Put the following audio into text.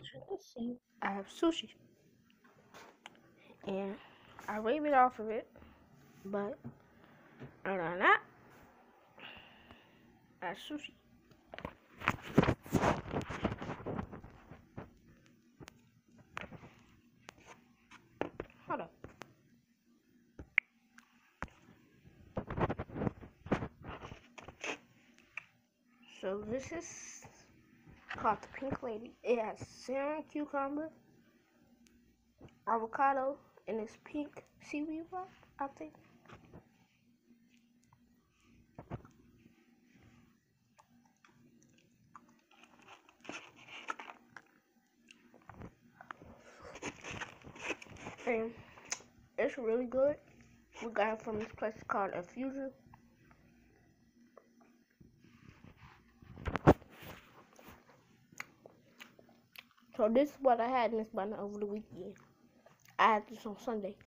you can see, I have sushi. And I rave it off of it, but other than that, that's sushi. Hold up. So this is called the Pink Lady. It has salmon, cucumber, avocado, and this pink seaweed wrap, I think. And it's really good. We got it from this place called A Fusion. So this is what I had in this bun over the weekend. I had this on Sunday.